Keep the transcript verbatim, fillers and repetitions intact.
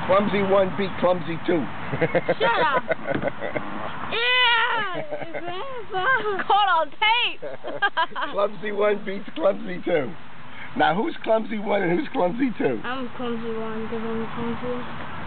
Clumsy one beat Clumsy two. Shut up. Yeah. Caught on tape. Clumsy one beats Clumsy two. Now who's Clumsy one and who's Clumsy two? I'm Clumsy one because I'm clumsy.